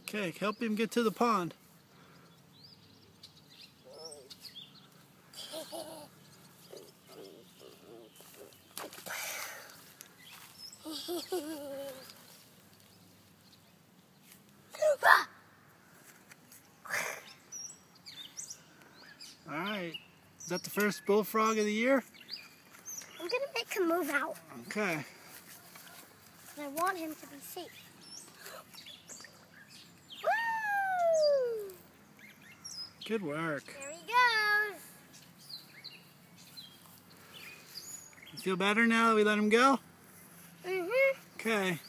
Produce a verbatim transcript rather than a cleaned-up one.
Okay, help him get to the pond. Alright, is that the first bullfrog of the year? I'm going to make him move out. Okay. I want him to be safe. Woo! Good work. There he goes. You feel better now that we let him go? Mm-hmm. Okay.